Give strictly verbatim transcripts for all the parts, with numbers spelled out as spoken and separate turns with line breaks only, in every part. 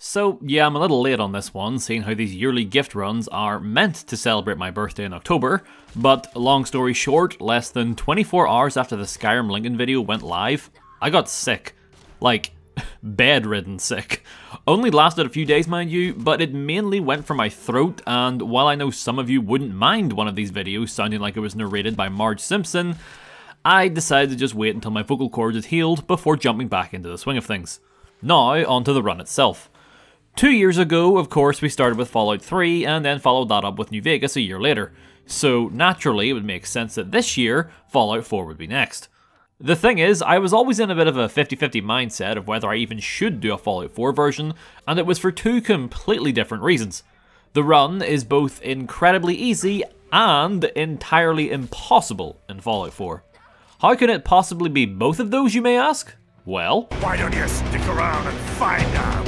So yeah, I'm a little late on this one, seeing how these yearly gift runs are meant to celebrate my birthday in October, but long story short, less than twenty-four hours after the Skyrim Lincoln video went live, I got sick. Like, bedridden sick. Only lasted a few days, mind you, but it mainly went for my throat, and while I know some of you wouldn't mind one of these videos sounding like it was narrated by Marge Simpson, I decided to just wait until my vocal cords had healed before jumping back into the swing of things. Now, onto the run itself. Two years ago, of course, we started with Fallout three, and then followed that up with New Vegas a year later, so naturally it would make sense that this year, Fallout four would be next. The thing is, I was always in a bit of a fifty fifty mindset of whether I even should do a Fallout four version, and it was for two completely different reasons. The run is both incredibly easy and entirely impossible in Fallout four. How can it possibly be both of those, you may ask? Well,
why don't you stick around and find out?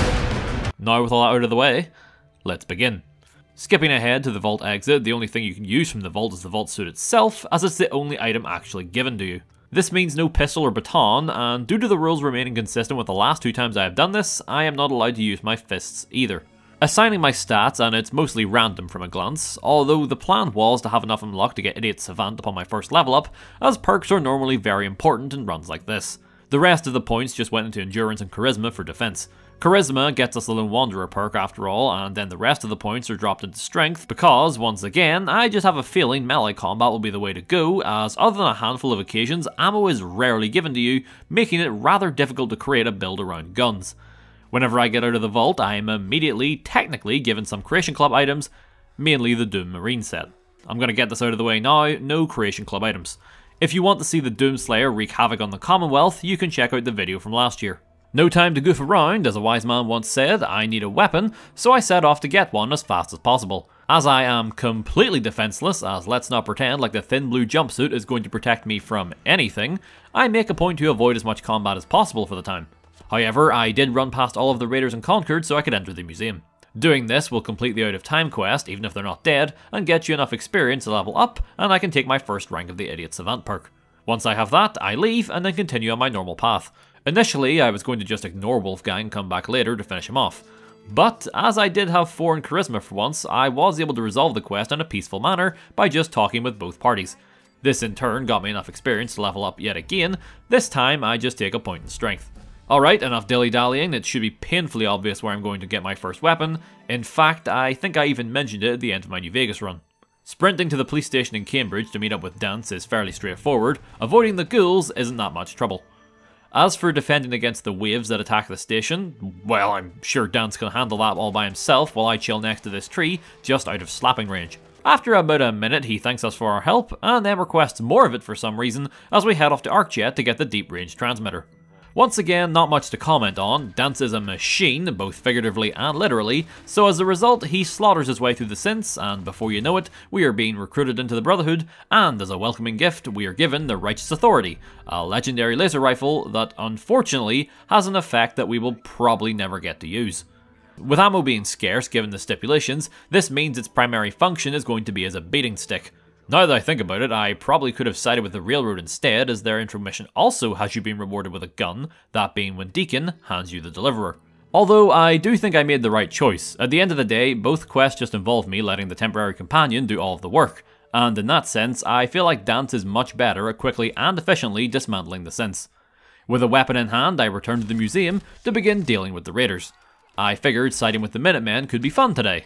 Now with all that out of the way, let's begin. Skipping ahead to the vault exit, the only thing you can use from the vault is the vault suit itself, as it's the only item actually given to you. This means no pistol or baton, and due to the rules remaining consistent with the last two times I have done this, I am not allowed to use my fists either. Assigning my stats, and it's mostly random from a glance, although the plan was to have enough unlocked to get Idiot Savant upon my first level up, as perks are normally very important in runs like this. The rest of the points just went into Endurance and Charisma for defense. Charisma gets us the Lone Wanderer perk after all, and then the rest of the points are dropped into Strength because, once again, I just have a feeling melee combat will be the way to go, as other than a handful of occasions, ammo is rarely given to you, making it rather difficult to create a build around guns. Whenever I get out of the vault, I am immediately, technically, given some Creation Club items, mainly the Doom Marine set. I'm going to get this out of the way now, no Creation Club items. If you want to see the Doomslayer wreak havoc on the Commonwealth, you can check out the video from last year. No time to goof around, as a wise man once said, I need a weapon, so I set off to get one as fast as possible. As I am completely defenseless, as let's not pretend like the thin blue jumpsuit is going to protect me from anything, I make a point to avoid as much combat as possible for the time. However, I did run past all of the Raiders in Concord so I could enter the museum. Doing this will complete the out of time quest, even if they're not dead, and get you enough experience to level up, and I can take my first rank of the Idiot Savant perk. Once I have that, I leave and then continue on my normal path. Initially, I was going to just ignore Wolfgang and come back later to finish him off. But, as I did have four in Charisma for once, I was able to resolve the quest in a peaceful manner by just talking with both parties. This in turn got me enough experience to level up yet again. This time, I just take a point in Strength. Alright, enough dilly-dallying, it should be painfully obvious where I'm going to get my first weapon. In fact, I think I even mentioned it at the end of my New Vegas run. Sprinting to the police station in Cambridge to meet up with Dance is fairly straightforward, avoiding the ghouls isn't that much trouble. As for defending against the waves that attack the station, well, I'm sure Dance can handle that all by himself while I chill next to this tree, just out of slapping range. After about a minute, he thanks us for our help, and then requests more of it for some reason as we head off to ArcJet to get the deep range transmitter. Once again, not much to comment on. Dance is a machine, both figuratively and literally, so as a result, he slaughters his way through the synths, and before you know it, we are being recruited into the Brotherhood, and as a welcoming gift, we are given the Righteous Authority, a legendary laser rifle that, unfortunately, has an effect that we will probably never get to use. With ammo being scarce, given the stipulations, this means its primary function is going to be as a beating stick. Now that I think about it, I probably could have sided with the Railroad instead, as their intro mission also has you being rewarded with a gun, that being when Deacon hands you the Deliverer. Although I do think I made the right choice. At the end of the day, both quests just involve me letting the temporary companion do all of the work, and in that sense, I feel like Dance is much better at quickly and efficiently dismantling the synths. With a weapon in hand, I return to the museum to begin dealing with the Raiders. I figured siding with the Minutemen could be fun today.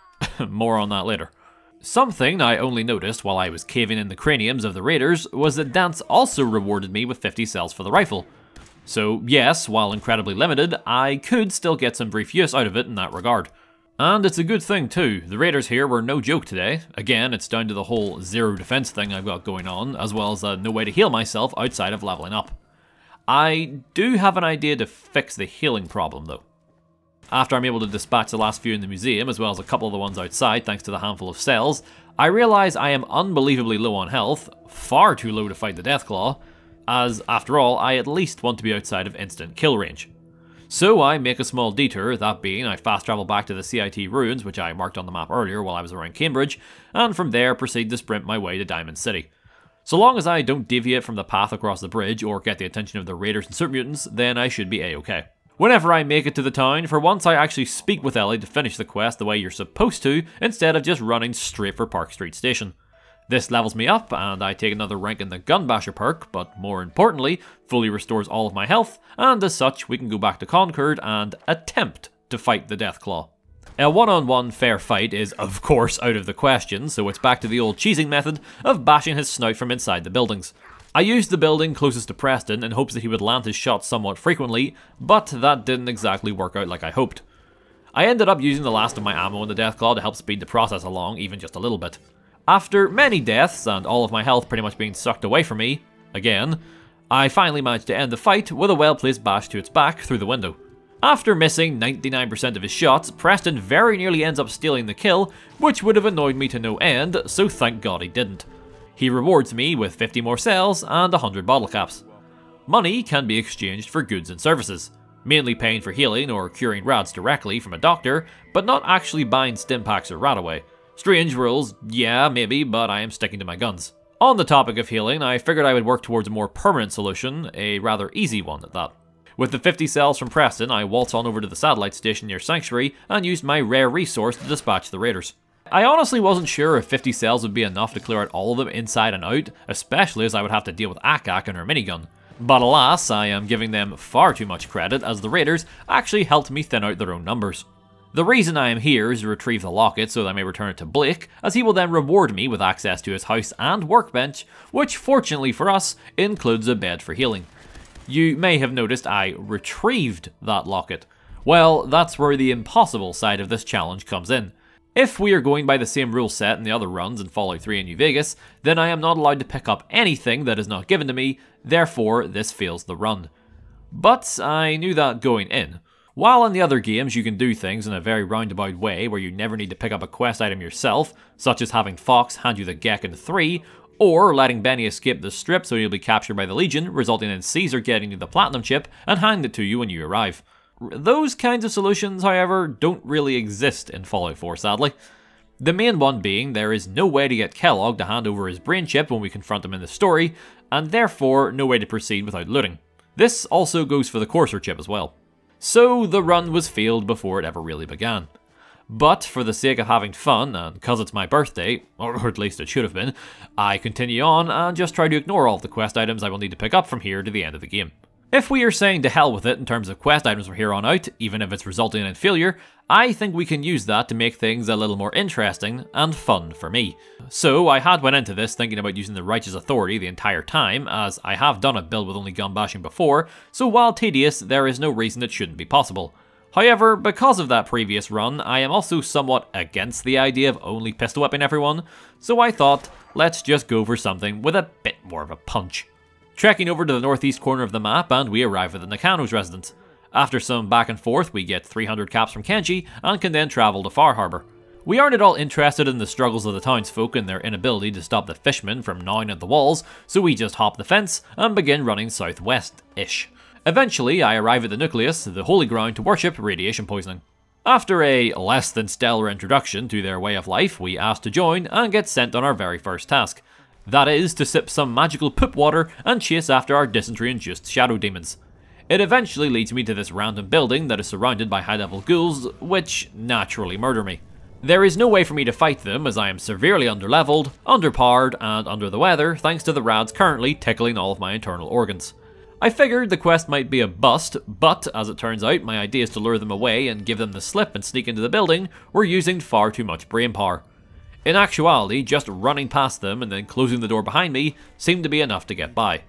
More on that later. Something I only noticed while I was caving in the craniums of the Raiders was that Dance also rewarded me with fifty cells for the rifle. So yes, while incredibly limited, I could still get some brief use out of it in that regard. And it's a good thing too, the Raiders here were no joke today. Again, it's down to the whole zero defense thing I've got going on, as well as uh, no way to heal myself outside of leveling up. I do have an idea to fix the healing problem though. After I'm able to dispatch the last few in the museum, as well as a couple of the ones outside thanks to the handful of cells, I realise I am unbelievably low on health, far too low to fight the Deathclaw, as, after all, I at least want to be outside of instant kill range. So I make a small detour, that being I fast travel back to the C I T ruins, which I marked on the map earlier while I was around Cambridge, and from there proceed to sprint my way to Diamond City. So long as I don't deviate from the path across the bridge or get the attention of the Raiders and Super Mutants, then I should be a-okay. Whenever I make it to the town, for once I actually speak with Ellie to finish the quest the way you're supposed to, instead of just running straight for Park Street Station. This levels me up, and I take another rank in the Gun Basher perk, but more importantly, fully restores all of my health, and as such, we can go back to Concord and attempt to fight the Deathclaw. A one-on-one fair fight is, of course, out of the question, so it's back to the old cheesing method of bashing his snout from inside the buildings. I used the building closest to Preston in hopes that he would land his shots somewhat frequently, but that didn't exactly work out like I hoped. I ended up using the last of my ammo in the Deathclaw to help speed the process along even just a little bit. After many deaths and all of my health pretty much being sucked away from me, again, I finally managed to end the fight with a well-placed bash to its back through the window. After missing ninety-nine percent of his shots, Preston very nearly ends up stealing the kill, which would have annoyed me to no end, so thank God he didn't. He rewards me with fifty more cells and one hundred bottle caps. Money can be exchanged for goods and services, mainly paying for healing or curing rads directly from a doctor, but not actually buying stim packs or Radaway. Strange rules, yeah, maybe, but I am sticking to my guns. On the topic of healing, I figured I would work towards a more permanent solution, a rather easy one at that. With the fifty cells from Preston, I waltz on over to the satellite station near Sanctuary and used my rare resource to dispatch the raiders. I honestly wasn't sure if fifty cells would be enough to clear out all of them inside and out, especially as I would have to deal with Akak and her minigun. But alas, I am giving them far too much credit, as the raiders actually helped me thin out their own numbers. The reason I am here is to retrieve the locket so that I may return it to Blake, as he will then reward me with access to his house and workbench, which fortunately for us, includes a bed for healing. You may have noticed I retrieved that locket. Well, that's where the impossible side of this challenge comes in. If we are going by the same rule set in the other runs in Fallout three and New Vegas, then I am not allowed to pick up anything that is not given to me, therefore this fails the run. But I knew that going in. While in the other games you can do things in a very roundabout way where you never need to pick up a quest item yourself, such as having Fox hand you the Gek in three, or letting Benny escape the strip so he'll be captured by the Legion, resulting in Caesar getting you the Platinum chip and handing it to you when you arrive. Those kinds of solutions, however, don't really exist in Fallout four, sadly. The main one being there is no way to get Kellogg to hand over his brain chip when we confront him in the story, and therefore no way to proceed without looting. This also goes for the Courser chip as well. So the run was failed before it ever really began. But for the sake of having fun, and cause it's my birthday, or at least it should have been, I continue on and just try to ignore all of the quest items I will need to pick up from here to the end of the game. If we are saying to hell with it in terms of quest items from here on out, even if it's resulting in failure, I think we can use that to make things a little more interesting and fun for me. So I had went into this thinking about using the Righteous Authority the entire time, as I have done a build with only gun bashing before, so while tedious, there is no reason it shouldn't be possible. However, because of that previous run, I am also somewhat against the idea of only pistol whipping everyone, so I thought, let's just go for something with a bit more of a punch. Trekking over to the northeast corner of the map, and we arrive at the Nakano's residence. After some back and forth, we get three hundred caps from Kenji, and can then travel to Far Harbor. We aren't at all interested in the struggles of the townsfolk and their inability to stop the fishmen from gnawing at the walls, so we just hop the fence and begin running southwest-ish. Eventually, I arrive at the nucleus, the holy ground to worship radiation poisoning. After a less than stellar introduction to their way of life, we ask to join and get sent on our very first task. That is, to sip some magical poop water and chase after our dysentery-induced shadow demons. It eventually leads me to this random building that is surrounded by high-level ghouls, which naturally murder me. There is no way for me to fight them, as I am severely underleveled, underpowered, and under the weather, thanks to the rads currently tickling all of my internal organs. I figured the quest might be a bust, but as it turns out, my ideas to lure them away and give them the slip and sneak into the building were using far too much brain power. In actuality, just running past them and then closing the door behind me seemed to be enough to get by.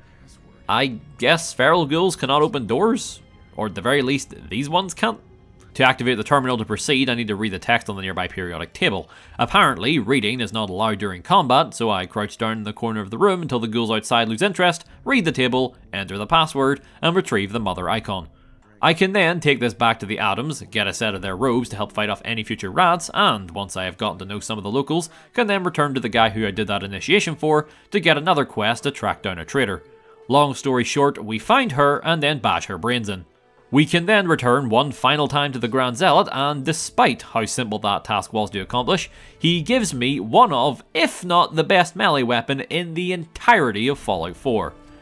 I guess feral ghouls cannot open doors? Or at the very least, these ones can't? To activate the terminal to proceed, I need to read the text on the nearby periodic table. Apparently, reading is not allowed during combat, so I crouch down in the corner of the room until the ghouls outside lose interest, read the table, enter the password, and retrieve the mother icon. I can then take this back to the Adams, get a set of their robes to help fight off any future rats, and once I have gotten to know some of the locals, can then return to the guy who I did that initiation for to get another quest to track down a traitor. Long story short, we find her and then bash her brains in. We can then return one final time to the Grand Zealot, and despite how simple that task was to accomplish, he gives me one of, if not the best melee weapon in the entirety of Fallout four.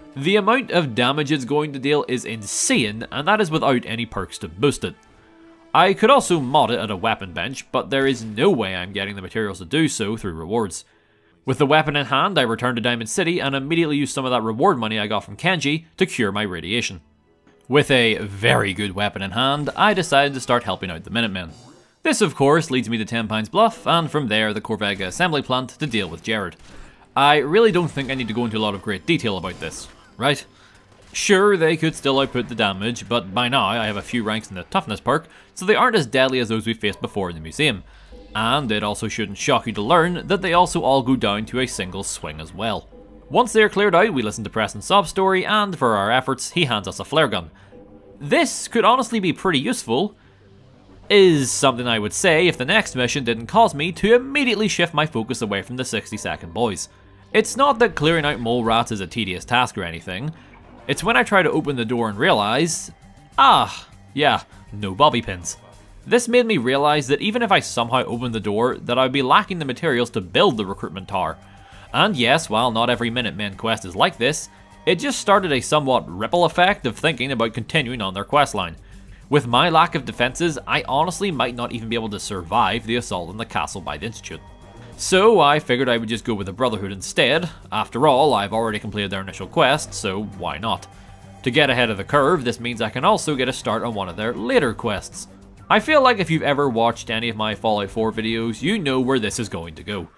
The amount of damage it's going to deal is insane, and that is without any perks to boost it. I could also mod it at a weapon bench, but there is no way I'm getting the materials to do so through rewards. With the weapon in hand, I returned to Diamond City and immediately used some of that reward money I got from Kenji to cure my radiation. With a very good weapon in hand, I decided to start helping out the Minutemen. This of course leads me to Ten Pines Bluff, and from there the Corvega assembly plant to deal with Jared. I really don't think I need to go into a lot of great detail about this, right? Sure, they could still output the damage, but by now I have a few ranks in the toughness perk, so they aren't as deadly as those we faced before in the museum. And it also shouldn't shock you to learn that they also all go down to a single swing as well. Once they are cleared out, we listen to Preston's sob story, and for our efforts, he hands us a flare gun. This could honestly be pretty useful, is something I would say if the next mission didn't cause me to immediately shift my focus away from the sixty second boys. It's not that clearing out mole rats is a tedious task or anything, it's when I try to open the door and realise, ah, yeah, no bobby pins. This made me realise that even if I somehow opened the door, that I would be lacking the materials to build the recruitment tower. And yes, while not every Minutemen quest is like this, it just started a somewhat ripple effect of thinking about continuing on their questline. With my lack of defences, I honestly might not even be able to survive the assault on the castle by the Institute. So I figured I would just go with the Brotherhood instead. After all, I've already completed their initial quest, so why not? To get ahead of the curve, this means I can also get a start on one of their later quests. I feel like if you've ever watched any of my Fallout four videos, you know where this is going to go.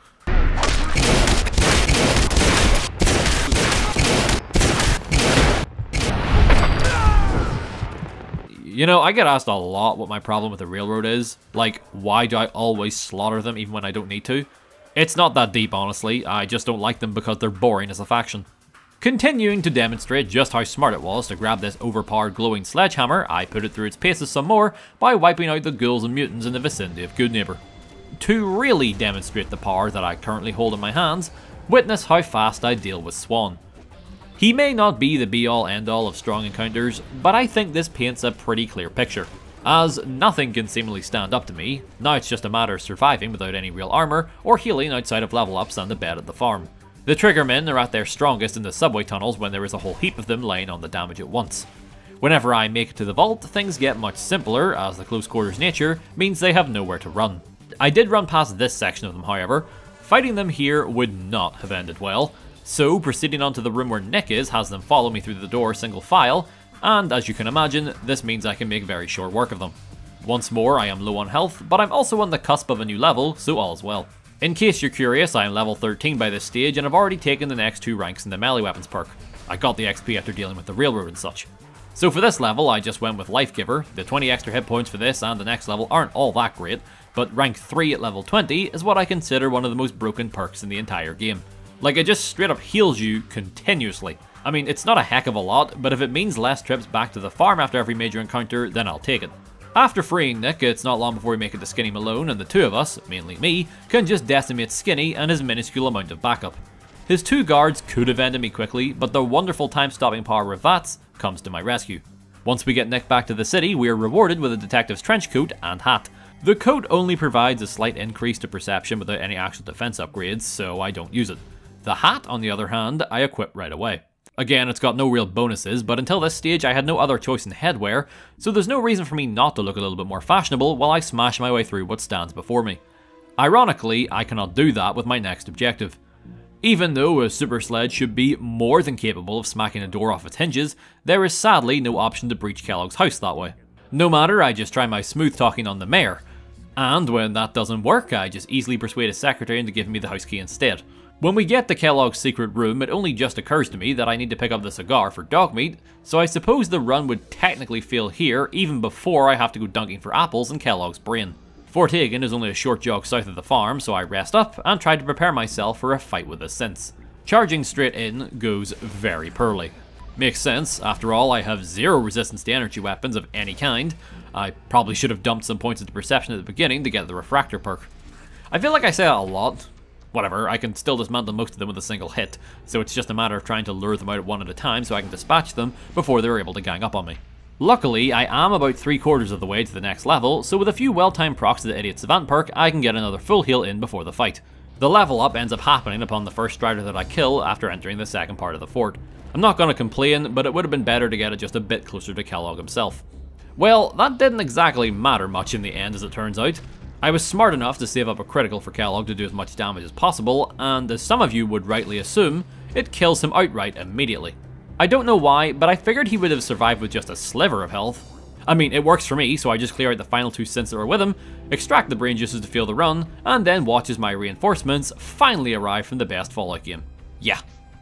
You know, I get asked a lot what my problem with the railroad is. Like, why do I always slaughter them even when I don't need to? It's not that deep, honestly. I just don't like them because they're boring as a faction. Continuing to demonstrate just how smart it was to grab this overpowered glowing sledgehammer, I put it through its paces some more by wiping out the ghouls and mutants in the vicinity of Goodneighbor. To really demonstrate the power that I currently hold in my hands, witness how fast I deal with Swan. He may not be the be-all end-all of strong encounters, but I think this paints a pretty clear picture. As nothing can seemingly stand up to me, now it's just a matter of surviving without any real armour or healing outside of level ups and the bed at the farm. The Triggermen are at their strongest in the subway tunnels when there is a whole heap of them laying on the damage at once. Whenever I make it to the vault, things get much simpler as the close quarters nature means they have nowhere to run. I did run past this section of them however. Fighting them here would not have ended well, so proceeding on to the room where Nick is has them follow me through the door single file, and as you can imagine, this means I can make very short work of them. Once more, I am low on health, but I'm also on the cusp of a new level, so all is well. In case you're curious, I am level thirteen by this stage and have already taken the next two ranks in the melee weapons perk. I got the X P after dealing with the railroad and such. So for this level, I just went with Life Giver. The twenty extra hit points for this and the next level aren't all that great, but rank three at level twenty is what I consider one of the most broken perks in the entire game. Like, it just straight up heals you continuously. I mean, it's not a heck of a lot, but if it means less trips back to the farm after every major encounter, then I'll take it. After freeing Nick, it's not long before we make it to Skinny Malone, and the two of us, mainly me, can just decimate Skinny and his minuscule amount of backup. His two guards could have ended me quickly, but the wonderful time-stopping power of Vats comes to my rescue. Once we get Nick back to the city, we are rewarded with a detective's trench coat and hat. The coat only provides a slight increase to perception without any actual defense upgrades, so I don't use it. The hat, on the other hand, I equip right away. Again, it's got no real bonuses, but until this stage I had no other choice in headwear, so there's no reason for me not to look a little bit more fashionable while I smash my way through what stands before me. Ironically, I cannot do that with my next objective. Even though a super sled should be more than capable of smacking a door off its hinges, there is sadly no option to breach Kellogg's house that way. No matter, I just try my smooth talking on the mayor, and when that doesn't work, I just easily persuade a secretary into giving me the house key instead. When we get to Kellogg's secret room, it only just occurs to me that I need to pick up the cigar for dog meat, so I suppose the run would technically fail here even before I have to go dunking for apples in Kellogg's brain. Fort Hagen is only a short jog south of the farm, so I rest up and try to prepare myself for a fight with the synths. Charging straight in goes very poorly. Makes sense, after all I have zero resistance to energy weapons of any kind. I probably should have dumped some points into perception at the beginning to get the refractor perk. I feel like I say that a lot. Whatever, I can still dismantle most of them with a single hit, so it's just a matter of trying to lure them out one at a time so I can dispatch them before they're able to gang up on me. Luckily, I am about three quarters of the way to the next level, so with a few well-timed procs to the Idiot Savant perk, I can get another full heal in before the fight. The level up ends up happening upon the first strider that I kill after entering the second part of the fort. I'm not going to complain, but it would have been better to get it just a bit closer to Kellogg himself. Well, that didn't exactly matter much in the end, as it turns out. I was smart enough to save up a critical for Kellogg to do as much damage as possible, and as some of you would rightly assume, it kills him outright immediately. I don't know why, but I figured he would have survived with just a sliver of health. I mean, it works for me, so I just clear out the final two synths that were with him, extract the brain juices to fuel the run, and then watch as my reinforcements finally arrive from the best Fallout game. Yeah,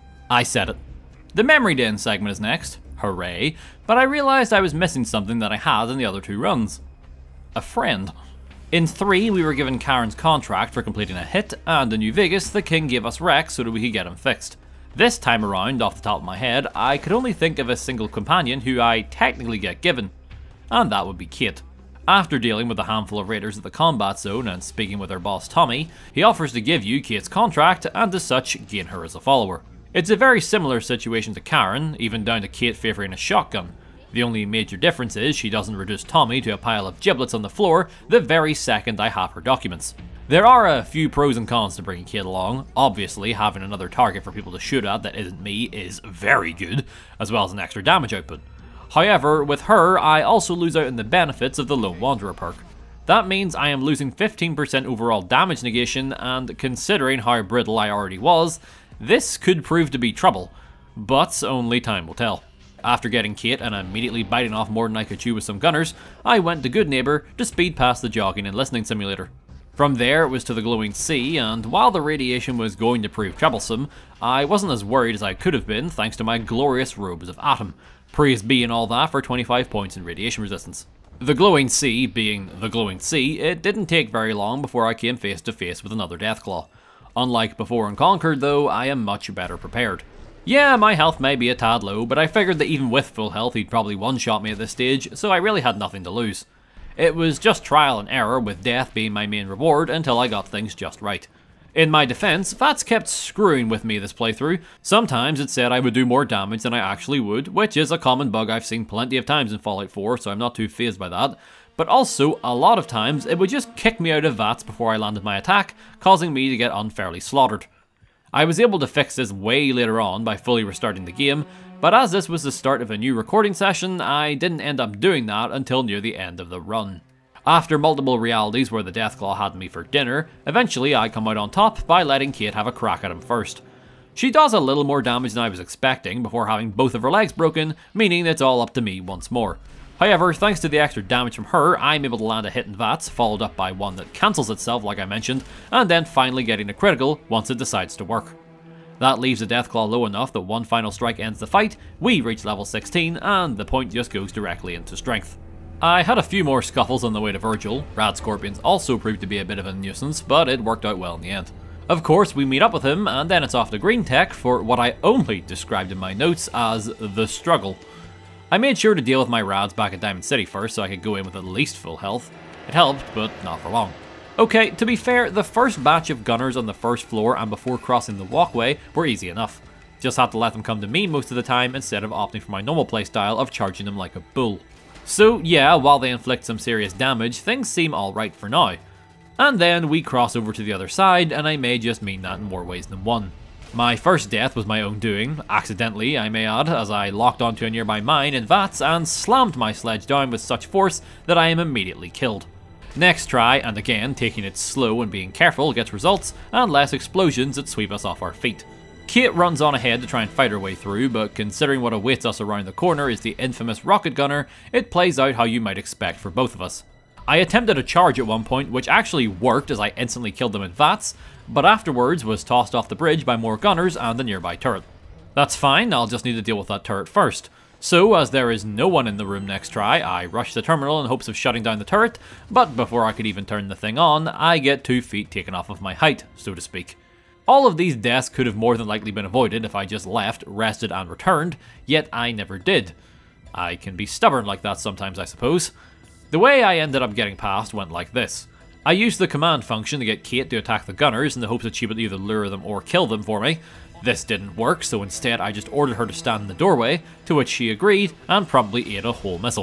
I said it. The Memory Den segment is next, hooray, but I realised I was missing something that I had in the other two runs. A friend. In three, we were given Karen's contract for completing a hit, and in New Vegas, the King gave us Rex so that we could get him fixed. This time around, off the top of my head, I could only think of a single companion who I technically get given, and that would be Kate. After dealing with a handful of raiders at the combat zone and speaking with her boss Tommy, he offers to give you Kate's contract and as such gain her as a follower. It's a very similar situation to Karen, even down to Kate favouring a shotgun. The only major difference is she doesn't reduce Tommy to a pile of giblets on the floor the very second I have her documents. There are a few pros and cons to bringing Kate along. Obviously, having another target for people to shoot at that isn't me is very good, as well as an extra damage output. However, with her, I also lose out on the benefits of the Lone Wanderer perk. That means I am losing fifteen percent overall damage negation, and considering how brittle I already was, this could prove to be trouble, but only time will tell. After getting Kate and immediately biting off more than I could chew with some gunners, I went to Good Neighbor to speed past the jogging and listening simulator. From there it was to the Glowing Sea, and while the radiation was going to prove troublesome, I wasn't as worried as I could have been thanks to my glorious robes of Atom. Praise be and all that for twenty-five points in radiation resistance. The Glowing Sea being the Glowing Sea, it didn't take very long before I came face to face with another Deathclaw. Unlike before and Conquered though, I am much better prepared. Yeah, my health may be a tad low, but I figured that even with full health he'd probably one-shot me at this stage, so I really had nothing to lose. It was just trial and error, with death being my main reward until I got things just right. In my defense, Vats kept screwing with me this playthrough. Sometimes it said I would do more damage than I actually would, which is a common bug I've seen plenty of times in Fallout four, so I'm not too fazed by that. But also, a lot of times, it would just kick me out of Vats before I landed my attack, causing me to get unfairly slaughtered. I was able to fix this way later on by fully restarting the game, but as this was the start of a new recording session, I didn't end up doing that until near the end of the run. After multiple realities where the Deathclaw had me for dinner, eventually I come out on top by letting Kate have a crack at him first. She does a little more damage than I was expecting before having both of her legs broken, meaning it's all up to me once more. However, thanks to the extra damage from her, I'm able to land a hit in Vats, followed up by one that cancels itself like I mentioned, and then finally getting a critical once it decides to work. That leaves the Deathclaw low enough that one final strike ends the fight, we reach level sixteen, and the point just goes directly into strength. I had a few more scuffles on the way to Virgil. Rad Scorpions also proved to be a bit of a nuisance, but it worked out well in the end. Of course, we meet up with him, and then it's off to Green Tech for what I only described in my notes as the struggle. I made sure to deal with my rads back at Diamond City first so I could go in with at least full health. It helped, but not for long. Okay, to be fair, the first batch of gunners on the first floor and before crossing the walkway were easy enough. Just had to let them come to me most of the time instead of opting for my normal playstyle of charging them like a bull. So yeah, while they inflict some serious damage, things seem alright for now. And then we cross over to the other side, and I may just mean that in more ways than one. My first death was my own doing, accidentally I may add, as I locked onto a nearby mine in Vats and slammed my sledge down with such force that I am immediately killed. Next try, and again taking it slow and being careful gets results, and less explosions that sweep us off our feet. Kate runs on ahead to try and fight her way through, but considering what awaits us around the corner is the infamous rocket gunner, it plays out how you might expect for both of us. I attempted a charge at one point, which actually worked as I instantly killed them in Vats, but afterwards was tossed off the bridge by more gunners and the nearby turret. That's fine, I'll just need to deal with that turret first. So, as there is no one in the room next try, I rush the terminal in hopes of shutting down the turret, but before I could even turn the thing on, I get two feet taken off of my height, so to speak. All of these deaths could have more than likely been avoided if I just left, rested and returned, yet I never did. I can be stubborn like that sometimes, I suppose. The way I ended up getting past went like this. I used the command function to get Kate to attack the gunners in the hopes that she would either lure them or kill them for me. This didn't work, so instead I just ordered her to stand in the doorway, to which she agreed and promptly ate a whole missile.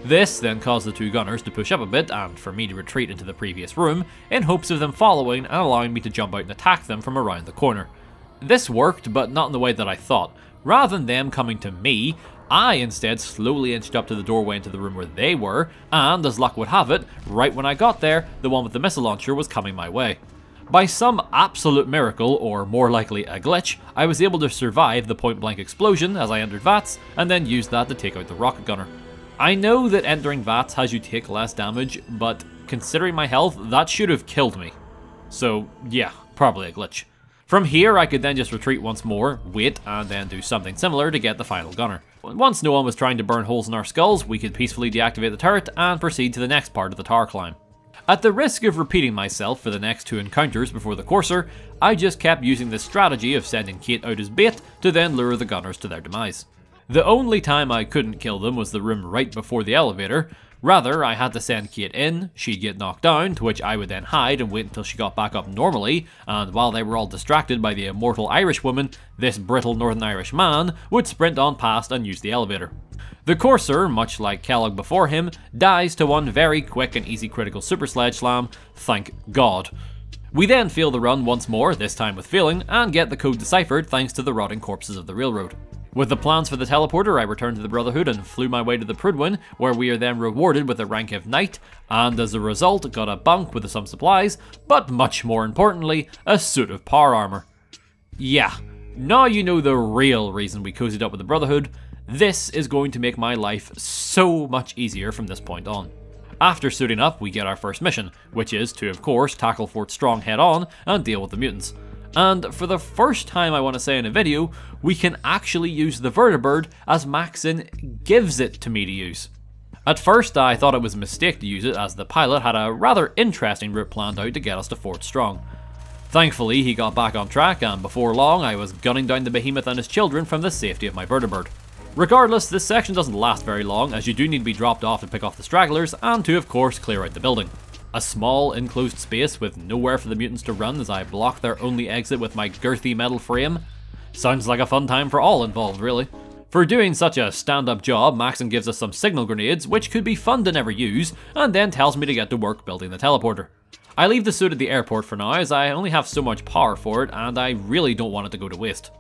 This then caused the two gunners to push up a bit and for me to retreat into the previous room in hopes of them following and allowing me to jump out and attack them from around the corner. This worked, but not in the way that I thought. Rather than them coming to me, I instead slowly inched up to the doorway into the room where they were, and as luck would have it, right when I got there, the one with the missile launcher was coming my way. By some absolute miracle, or more likely a glitch, I was able to survive the point-blank explosion as I entered V A T S, and then used that to take out the rocket gunner. I know that entering V A T S has you take less damage, but considering my health, that should have killed me. So yeah, probably a glitch. From here, I could then just retreat once more, wait, and then do something similar to get the final gunner. Once no one was trying to burn holes in our skulls, we could peacefully deactivate the turret and proceed to the next part of the tower climb. At the risk of repeating myself for the next two encounters before the courser, I just kept using this strategy of sending Kate out as bait to then lure the gunners to their demise. The only time I couldn't kill them was the room right before the elevator. Rather, I had to send Kate in, she'd get knocked down, to which I would then hide and wait until she got back up normally, and while they were all distracted by the immortal Irish woman, this brittle Northern Irish man would sprint on past and use the elevator. The courser, much like Kellogg before him, dies to one very quick and easy critical super sledge slam, thank God. We then fail the run once more, this time with failing, and get the code deciphered thanks to the rotting corpses of the railroad. With the plans for the teleporter, I returned to the Brotherhood and flew my way to the Prydwen, where we are then rewarded with the rank of Knight, and as a result got a bunk with some supplies, but much more importantly, a suit of power armor. Yeah, now you know the real reason we cozied up with the Brotherhood. This is going to make my life so much easier from this point on. After suiting up, we get our first mission, which is to of course tackle Fort Strong head on and deal with the mutants. And for the first time I want to say in a video, we can actually use the vertibird as Maxon gives it to me to use. At first I thought it was a mistake to use it as the pilot had a rather interesting route planned out to get us to Fort Strong. Thankfully he got back on track and before long I was gunning down the behemoth and his children from the safety of my vertibird. Regardless, this section doesn't last very long as you do need to be dropped off to pick off the stragglers and to of course clear out the building. A small, enclosed space with nowhere for the mutants to run as I block their only exit with my girthy metal frame. Sounds like a fun time for all involved, really. For doing such a stand-up job, Maxon gives us some signal grenades, which could be fun to never use, and then tells me to get to work building the teleporter. I leave the suit at the airport for now, as I only have so much power for it, and I really don't want it to go to waste.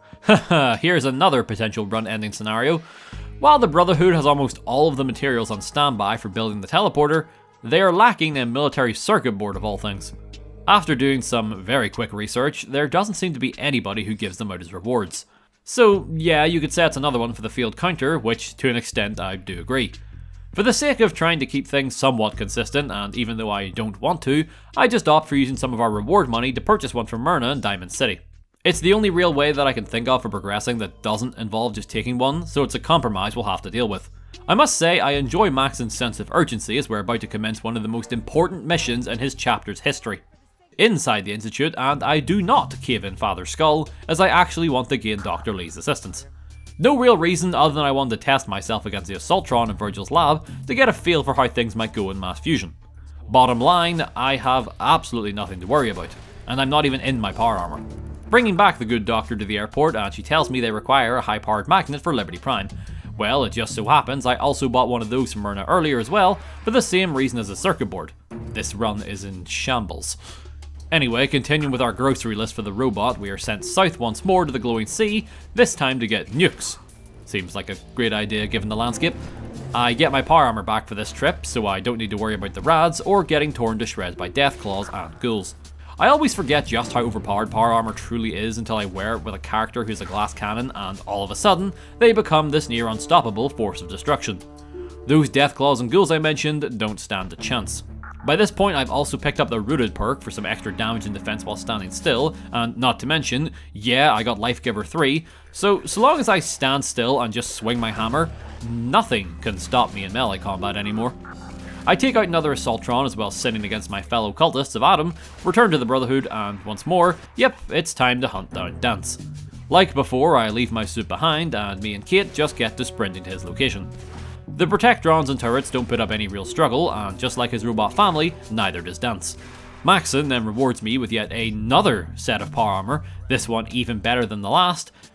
Haha, here's another potential run-ending scenario. While the Brotherhood has almost all of the materials on standby for building the teleporter, they are lacking a military circuit board of all things. After doing some very quick research, there doesn't seem to be anybody who gives them out as rewards. So yeah, you could say it's another one for the field counter, which to an extent I do agree. For the sake of trying to keep things somewhat consistent, and even though I don't want to, I just opt for using some of our reward money to purchase one from Myrna and Diamond City. It's the only real way that I can think of for progressing that doesn't involve just taking one, so it's a compromise we'll have to deal with. I must say, I enjoy Maxon's sense of urgency as we're about to commence one of the most important missions in his chapter's history. Inside the Institute, and I do not cave in Father Skull, as I actually want to gain Doctor Lee's assistance. No real reason other than I wanted to test myself against the Assaultron in Virgil's lab to get a feel for how things might go in mass fusion. Bottom line, I have absolutely nothing to worry about, and I'm not even in my power armor. Bringing back the good doctor to the airport, and she tells me they require a high-powered magnet for Liberty Prime. Well, it just so happens I also bought one of those from Myrna earlier as well, for the same reason as the circuit board. This run is in shambles. Anyway, continuing with our grocery list for the robot, we are sent south once more to the glowing sea, this time to get nukes. Seems like a great idea given the landscape. I get my power armor back for this trip, so I don't need to worry about the rads or getting torn to shreds by deathclaws and ghouls. I always forget just how overpowered power armor truly is until I wear it with a character who's a glass cannon and all of a sudden, they become this near unstoppable force of destruction. Those deathclaws and ghouls I mentioned don't stand a chance. By this point I've also picked up the Rooted perk for some extra damage and defense while standing still, and not to mention, yeah, I got Life Giver three, so so long as I stand still and just swing my hammer, nothing can stop me in melee combat anymore. I take out another Assaultron as well sinning against my fellow cultists of Adam, return to the Brotherhood, and once more, yep, it's time to hunt down Dance. Like before, I leave my suit behind, and me and Kate just get to sprinting to his location. The Protectrons and turrets don't put up any real struggle, and just like his robot family, neither does Dance. Maxon then rewards me with yet another set of power armor, this one even better than the last,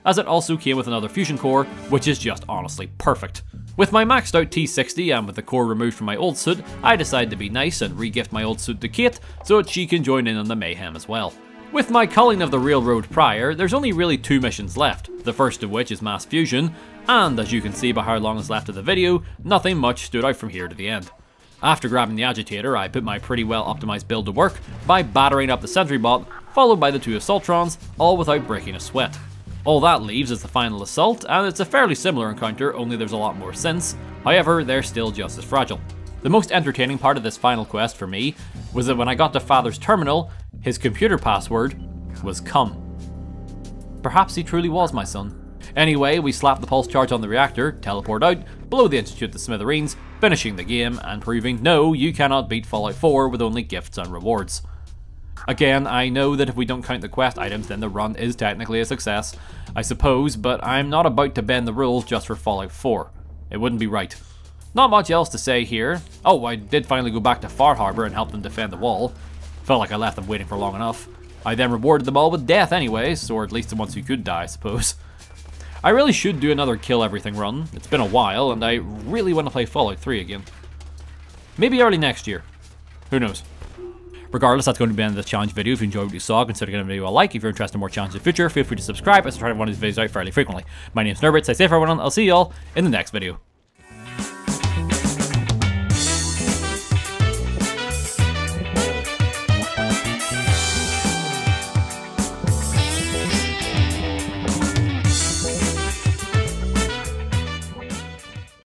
as it also came with another fusion core, which is just honestly perfect. With my maxed out T sixty and with the core removed from my old suit, I decided to be nice and re-gift my old suit to Kate so that she can join in on the mayhem as well. With my culling of the railroad prior, there's only really two missions left, the first of which is mass fusion, and as you can see by how long is left of the video, nothing much stood out from here to the end. After grabbing the agitator, I put my pretty well optimized build to work by battering up the sentry bot, followed by the two assaultrons, all without breaking a sweat. All that leaves is the final assault, and it's a fairly similar encounter, only there's a lot more synths, however they're still just as fragile. The most entertaining part of this final quest for me was that when I got to Father's terminal, his computer password was come. Perhaps he truly was my son. Anyway, we slap the pulse charge on the reactor, teleport out, blow the Institute to smithereens, finishing the game and proving no, you cannot beat Fallout four with only gifts and rewards. Again, I know that if we don't count the quest items then the run is technically a success, I suppose, but I'm not about to bend the rules just for Fallout four. It wouldn't be right. Not much else to say here. Oh, I did finally go back to Far Harbor and help them defend the wall. Felt like I left them waiting for long enough. I then rewarded them all with death anyways, or at least the ones who could die, I suppose. I really should do another kill everything run. It's been a while, and I really want to play Fallout three again. Maybe early next year. Who knows? Regardless, that's going to be the end of this challenge video. If you enjoyed what you saw, consider giving the video a like. If you're interested in more challenges in the future, feel free to subscribe as I try to run these videos out fairly frequently. My name's Nerbit, stay safe everyone, I'll see y'all in the next video.